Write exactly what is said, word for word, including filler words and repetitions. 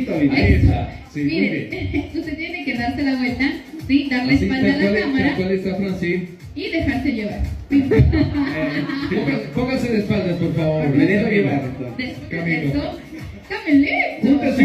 Ahorita, ahorita. Ahí está. Sí, muy Mire, bien. usted tiene que darse la vuelta, sí, darle Así, espalda a tal la cual- cámara tal cual está Francine. y dejarse llevar. Sí. Póngase- Póngase de espaldas, por favor. Me dejo llevar. De- Camilo. Eso, cámbiale. Júntese